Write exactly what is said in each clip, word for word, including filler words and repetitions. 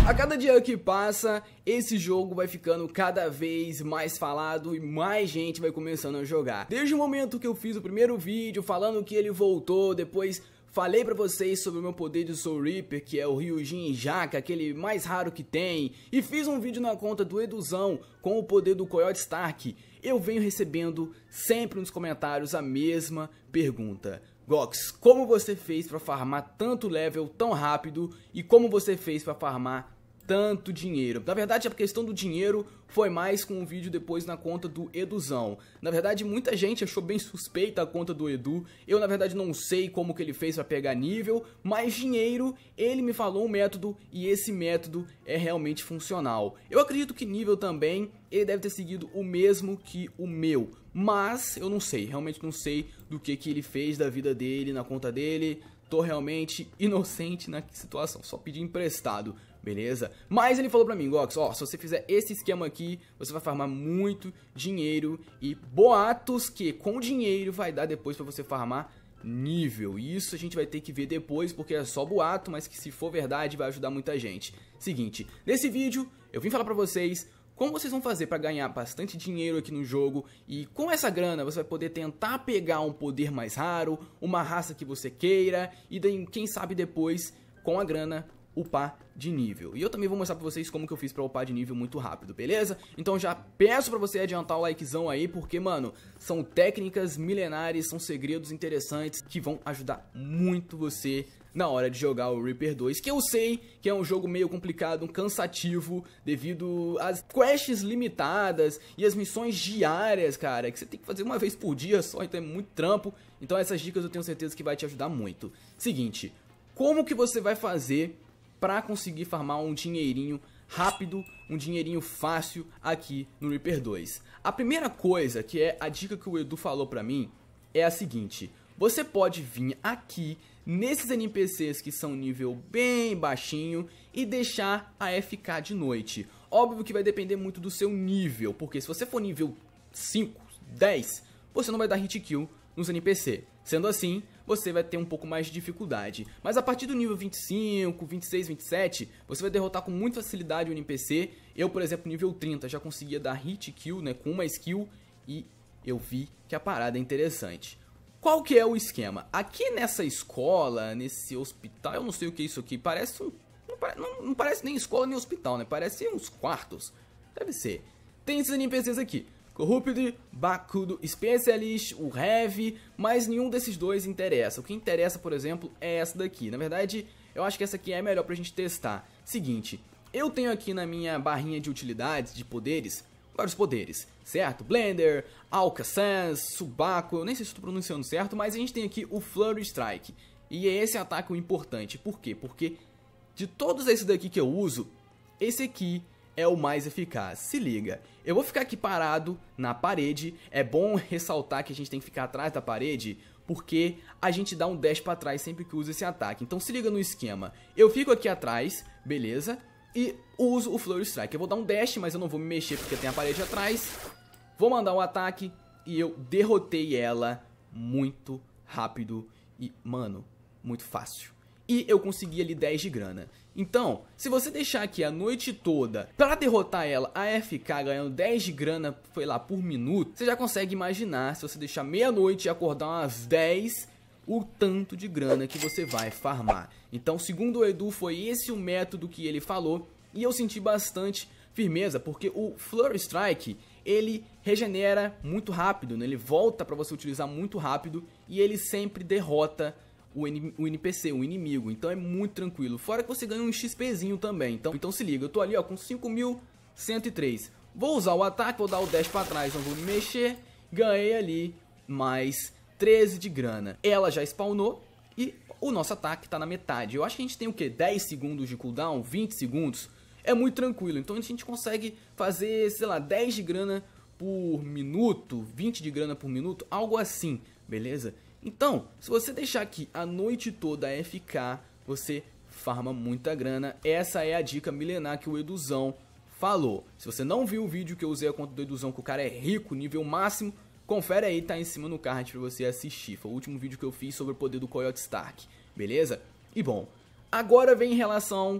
A cada dia que passa, esse jogo vai ficando cada vez mais falado e mais gente vai começando a jogar. Desde o momento que eu fiz o primeiro vídeo falando que ele voltou, depois falei pra vocês sobre o meu poder de Soul Reaper, que é o Ryujin Jaka, aquele mais raro que tem, e fiz um vídeo na conta do Eduzão com o poder do Coyote Stark, eu venho recebendo sempre nos comentários a mesma pergunta. Gox, como você fez pra farmar tanto level tão rápido e como você fez pra farmar tanto dinheiro? Na verdade, a questão do dinheiro foi mais com um vídeo depois na conta do Eduzão. Na verdade, muita gente achou bem suspeita a conta do Edu. Eu, na verdade, não sei como que ele fez pra pegar nível, mas dinheiro, ele me falou um método e esse método é realmente funcional. Eu acredito que nível também, ele deve ter seguido o mesmo que o meu. Mas eu não sei, realmente não sei do que que ele fez da vida dele, na conta dele. Tô realmente inocente na situação, só pedi emprestado, beleza? Mas ele falou pra mim, Gox, ó, se você fizer esse esquema aqui, você vai farmar muito dinheiro e boatos que com dinheiro vai dar depois pra você farmar nível. Isso a gente vai ter que ver depois, porque é só boato, mas que se for verdade vai ajudar muita gente. Seguinte, nesse vídeo eu vim falar pra vocês como vocês vão fazer para ganhar bastante dinheiro aqui no jogo e com essa grana você vai poder tentar pegar um poder mais raro, uma raça que você queira e daí, quem sabe depois, com a grana, upar de nível. E eu também vou mostrar pra vocês como que eu fiz pra upar de nível muito rápido, beleza? Então já peço pra você adiantar o likezão aí, porque, mano, são técnicas milenares, são segredos interessantes que vão ajudar muito você na hora de jogar o Reaper dois, que eu sei que é um jogo meio complicado, um cansativo, devido às quests limitadas e as missões diárias, cara, que você tem que fazer uma vez por dia só, então é muito trampo. Então essas dicas eu tenho certeza que vai te ajudar muito. Seguinte, como que você vai fazer pra conseguir farmar um dinheirinho rápido, um dinheirinho fácil aqui no Reaper dois? A primeira coisa, que é a dica que o Edu falou pra mim, é a seguinte: você pode vir aqui nesses N P Cs que são nível bem baixinho e deixar a F K de noite. Óbvio que vai depender muito do seu nível, porque se você for nível cinco, dez, você não vai dar hit kill nos N P C. Sendo assim, você vai ter um pouco mais de dificuldade. Mas a partir do nível vinte e cinco, vinte e seis, vinte e sete, você vai derrotar com muita facilidade o N P C. Eu, por exemplo, nível trinta, já conseguia dar hit kill, né, com uma skill, e eu vi que a parada é interessante. Qual que é o esquema? Aqui nessa escola, nesse hospital, eu não sei o que é isso aqui, parece um... Não, pare, não, não parece nem escola nem hospital, né? Parece uns quartos. Deve ser. Tem esses N P Cs aqui. Corrupted, Bakudo, Specialist, o Heavy, mas nenhum desses dois interessa. O que interessa, por exemplo, é essa daqui. Na verdade, eu acho que essa aqui é a melhor pra gente testar. Seguinte, eu tenho aqui na minha barrinha de utilidades, de poderes, vários poderes, certo? Blender, Alcacans, Subaco, eu nem sei se estou pronunciando certo, mas a gente tem aqui o Flurry Strike. E é esse ataque o importante. Por quê? Porque de todos esses daqui que eu uso, esse aqui é o mais eficaz. Se liga, eu vou ficar aqui parado na parede. É bom ressaltar que a gente tem que ficar atrás da parede, porque a gente dá um dash pra trás sempre que usa esse ataque. Então se liga no esquema. Eu fico aqui atrás, beleza? E uso o Flurry Strike. Eu vou dar um dash, mas eu não vou me mexer porque tem a parede atrás. Vou mandar um ataque e eu derrotei ela muito rápido e, mano, muito fácil. E eu consegui ali dez de grana. Então, se você deixar aqui a noite toda pra derrotar ela, a F K ganhando dez de grana, foi lá, por minuto, você já consegue imaginar, se você deixar meia-noite e acordar umas dez, o tanto de grana que você vai farmar. Então, segundo o Edu, foi esse o método que ele falou, e eu senti bastante firmeza, porque o Flurry Strike, ele regenera muito rápido, né? Ele volta pra você utilizar muito rápido, e ele sempre derrota o, N o N P C, o inimigo, então é muito tranquilo. Fora que você ganha um XPzinho também, então, então se liga, eu tô ali ó, com cinco mil cento e três. Vou usar o ataque, vou dar o dash pra trás, não vou me mexer, ganhei ali mais treze de grana. Ela já spawnou e o nosso ataque tá na metade. Eu acho que a gente tem o que? dez segundos de cooldown, vinte segundos. É muito tranquilo. Então a gente consegue fazer, sei lá, dez de grana por minuto, vinte de grana por minuto, algo assim, beleza? Então, se você deixar aqui a noite toda a F K, você farma muita grana. Essa é a dica milenar que o Eduzão falou. Se você não viu o vídeo que eu usei a conta do Eduzão, que o cara é rico, nível máximo, confere aí, tá em cima no card pra você assistir. Foi o último vídeo que eu fiz sobre o poder do Coyote Stark, beleza? E bom, agora vem em relação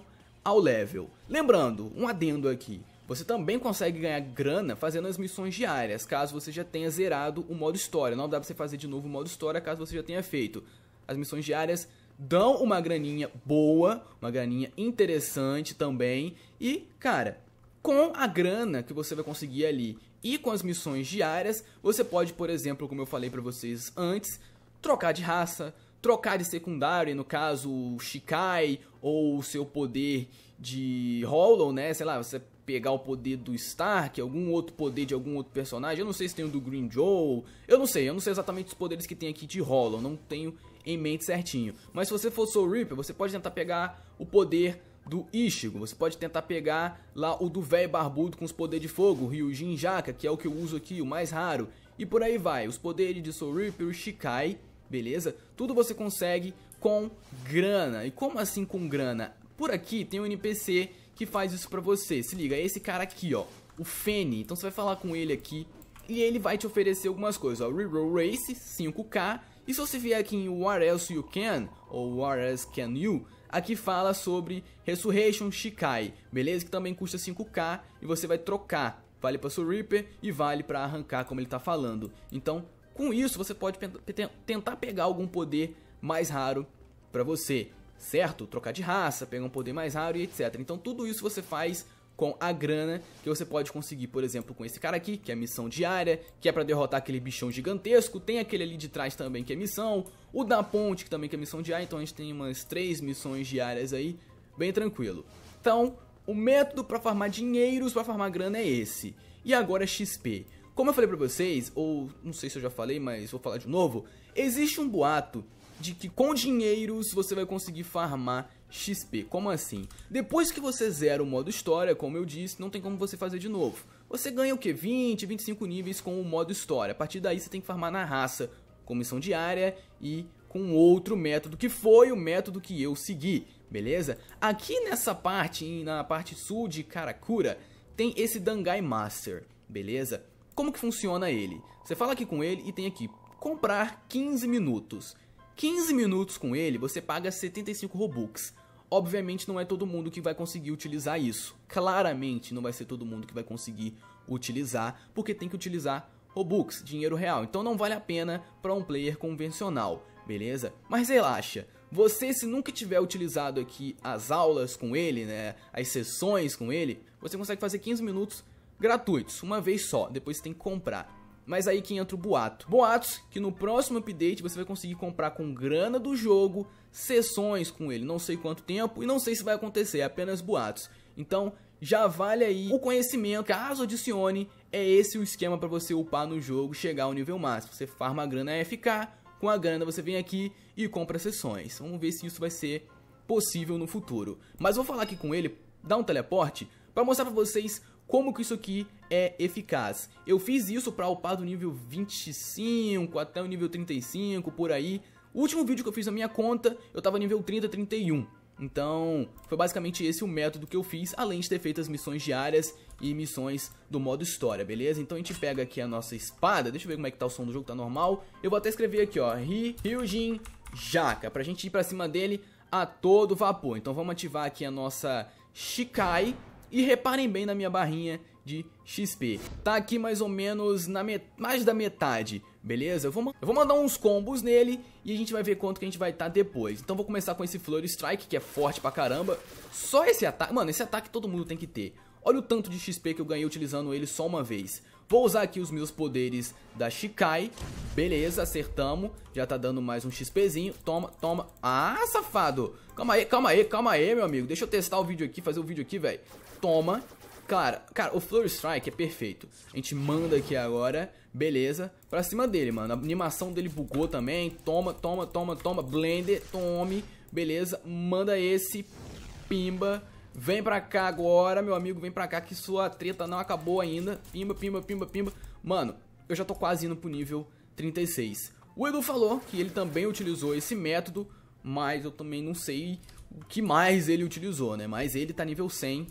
ao level. Lembrando, um adendo aqui. Você também consegue ganhar grana fazendo as missões diárias, caso você já tenha zerado o modo história. Não dá pra você fazer de novo o modo história, caso você já tenha feito. As missões diárias dão uma graninha boa, uma graninha interessante também. E, cara, com a grana que você vai conseguir ali e com as missões diárias, você pode, por exemplo, como eu falei pra vocês antes, trocar de raça, trocar de secundário, no caso o Shikai ou o seu poder de Hollow, né? Sei lá, você pegar o poder do Stark, algum outro poder de algum outro personagem. Eu não sei se tem o do Green Joe, eu não sei, eu não sei exatamente os poderes que tem aqui de Hollow, não tenho em mente certinho. Mas se você for Soul Reaper, você pode tentar pegar o poder do Ichigo, você pode tentar pegar lá o do velho barbudo com os poderes de fogo, o Ryujin Jaka, que é o que eu uso aqui, o mais raro. E por aí vai, os poderes de Soul Reaper, o Shikai, beleza? Tudo você consegue com grana. E como assim com grana? Por aqui tem um N P C que faz isso pra você. Se liga, é esse cara aqui, ó, o Feni. Então você vai falar com ele aqui e ele vai te oferecer algumas coisas, ó. Reroll Race, cinco K. E se você vier aqui em What Else You Can, ou What Else Can You, aqui fala sobre Resurrection Shikai, beleza? Que também custa cinco K e você vai trocar. Vale pra Soul Reaper e vale pra arrancar, como ele tá falando. Então, com isso, você pode tentar pegar algum poder mais raro pra você, certo? Trocar de raça, pegar um poder mais raro e etcétera. Então tudo isso você faz com a grana que você pode conseguir, por exemplo, com esse cara aqui, que é a missão diária, que é pra derrotar aquele bichão gigantesco. Tem aquele ali de trás também que é missão, o da ponte que também que é missão diária. Então a gente tem umas três missões diárias aí, bem tranquilo. Então, o método pra farmar dinheiros, pra farmar grana é esse. E agora X P. Como eu falei pra vocês, ou não sei se eu já falei, mas vou falar de novo, existe um boato de que com dinheiros você vai conseguir farmar X P. Como assim? Depois que você zera o modo história, como eu disse, não tem como você fazer de novo. Você ganha o que? vinte, vinte e cinco níveis com o modo história. A partir daí você tem que farmar na raça, com missão diária e com outro método, que foi o método que eu segui, beleza? Aqui nessa parte, na parte sul de Karakura, tem esse Dangai Master, beleza? Como que funciona ele? Você fala aqui com ele e tem aqui, comprar quinze minutos. quinze minutos com ele, você paga setenta e cinco Robux. Obviamente não é todo mundo que vai conseguir utilizar isso. Claramente não vai ser todo mundo que vai conseguir utilizar, porque tem que utilizar Robux, dinheiro real. Então não vale a pena para um player convencional, beleza? Mas relaxa, você se nunca tiver utilizado aqui as aulas com ele, né, as sessões com ele, você consegue fazer quinze minutos gratuitos, uma vez só, depois você tem que comprar. Mas aí que entra o boato. Boatos que no próximo update você vai conseguir comprar com grana do jogo sessões com ele. Não sei quanto tempo e não sei se vai acontecer, é apenas boatos. Então já vale aí o conhecimento. Caso adicione, é esse o esquema para você upar no jogo, chegar ao nível máximo. Você farma a grana A F K, com a grana você vem aqui e compra sessões. Vamos ver se isso vai ser possível no futuro. Mas vou falar aqui com ele, dar um teleporte, para mostrar para vocês como que isso aqui é eficaz. Eu fiz isso para upar do nível vinte e cinco até o nível trinta e cinco, por aí. O último vídeo que eu fiz na minha conta, eu tava nível trinta, trinta e um. Então, foi basicamente esse o método que eu fiz, além de ter feito as missões diárias e missões do modo história, beleza? Então a gente pega aqui a nossa espada, deixa eu ver como é que tá o som do jogo, tá normal. Eu vou até escrever aqui, ó, Ryujin Jaka, pra gente ir pra cima dele a todo vapor. Então vamos ativar aqui a nossa Shikai. E reparem bem na minha barrinha de X P. Tá aqui mais ou menos na met... mais da metade, beleza? Eu vou, eu vou mandar uns combos nele e a gente vai ver quanto que a gente vai estar tá depois. Então vou começar com esse Flurry Strike, que é forte pra caramba. Só esse ataque... Mano, esse ataque todo mundo tem que ter. Olha o tanto de X P que eu ganhei utilizando ele só uma vez. Vou usar aqui os meus poderes da Shikai. Beleza, acertamos. Já tá dando mais um XPzinho. Toma, toma. Ah, safado. Calma aí, calma aí, calma aí, meu amigo. Deixa eu testar o vídeo aqui, fazer o vídeo aqui, velho. Toma. Cara, cara, o Flurry Strike é perfeito. A gente manda aqui agora, beleza, pra cima dele, mano. A animação dele bugou também. Toma, toma, toma, toma. Blender, tome. Beleza, manda esse. Pimba. Vem pra cá agora, meu amigo, vem pra cá que sua treta não acabou ainda. Pimba, pimba, pimba, pimba. Mano, eu já tô quase indo pro nível trinta e seis. O Edu falou que ele também utilizou esse método, mas eu também não sei o que mais ele utilizou, né? Mas ele tá nível cem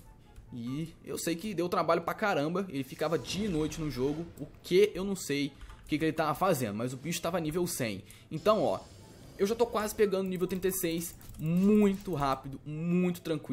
e eu sei que deu trabalho pra caramba. Ele ficava dia e noite no jogo, o que eu não sei o que, que ele tava fazendo, mas o bicho tava nível cem. Então, ó, eu já tô quase pegando nível trinta e seis, muito rápido, muito tranquilo.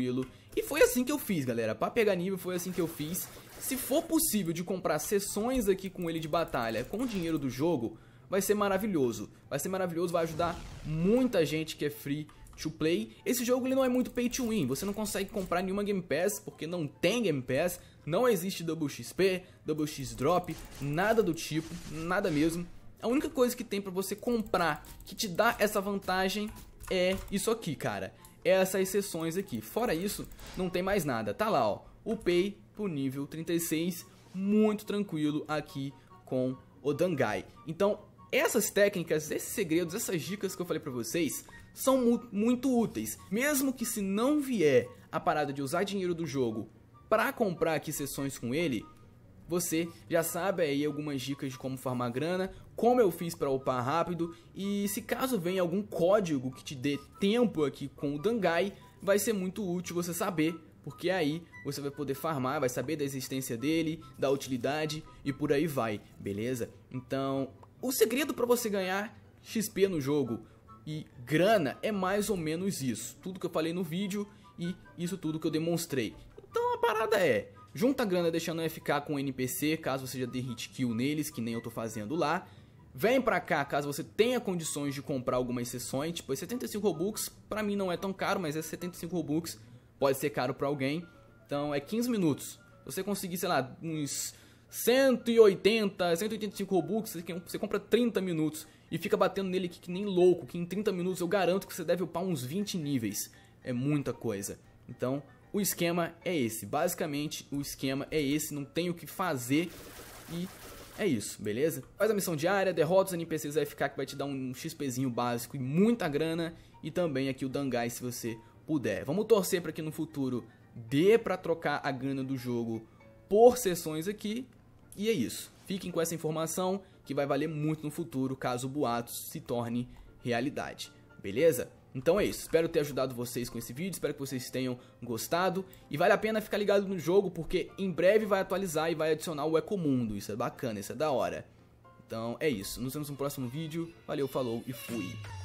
E foi assim que eu fiz, galera, pra pegar nível foi assim que eu fiz. Se for possível de comprar sessões aqui com ele de batalha com o dinheiro do jogo, vai ser maravilhoso. Vai ser maravilhoso, vai ajudar muita gente que é free to play. Esse jogo ele não é muito pay to win, você não consegue comprar nenhuma Game Pass, porque não tem Game Pass, não existe Double X P, Double X Drop, nada do tipo, nada mesmo. A única coisa que tem pra você comprar que te dá essa vantagem é isso aqui, cara. Essas sessões aqui. Fora isso, não tem mais nada. Tá lá, ó. O Pay pro nível trinta e seis, muito tranquilo aqui com o Dangai. Então, essas técnicas, esses segredos, essas dicas que eu falei pra vocês são mu muito úteis. Mesmo que se não vier a parada de usar dinheiro do jogo pra comprar aqui sessões com ele, você já sabe aí algumas dicas de como farmar grana, como eu fiz para upar rápido, e se caso venha algum código que te dê tempo aqui com o Dangai, vai ser muito útil você saber, porque aí você vai poder farmar, vai saber da existência dele, da utilidade e por aí vai, beleza? Então, o segredo para você ganhar X P no jogo e grana é mais ou menos isso, tudo que eu falei no vídeo e isso tudo que eu demonstrei. Então a parada é: junta a grana deixando o F K com o N P C, caso você já dê hit kill neles, que nem eu tô fazendo lá. Vem pra cá caso você tenha condições de comprar algumas sessões, tipo, setenta e cinco Robux, pra mim não é tão caro, mas é setenta e cinco Robux, pode ser caro pra alguém. Então é quinze minutos. Se você conseguir, sei lá, uns cento e oitenta, cento e oitenta e cinco Robux, você compra trinta minutos e fica batendo nele aqui que nem louco, que em trinta minutos eu garanto que você deve upar uns vinte níveis. É muita coisa. Então, o esquema é esse, basicamente o esquema é esse, não tem o que fazer e é isso, beleza? Faz a missão diária, derrota os N P Cs A F K que vai te dar um XPzinho básico e muita grana, e também aqui o Dangai se você puder. Vamos torcer para que no futuro dê para trocar a grana do jogo por sessões aqui, e é isso. Fiquem com essa informação que vai valer muito no futuro caso o boato se torne realidade, beleza? Então é isso, espero ter ajudado vocês com esse vídeo, espero que vocês tenham gostado. E vale a pena ficar ligado no jogo, porque em breve vai atualizar e vai adicionar o Ecomundo. Isso é bacana, isso é da hora. Então é isso, nos vemos no próximo vídeo, valeu, falou e fui!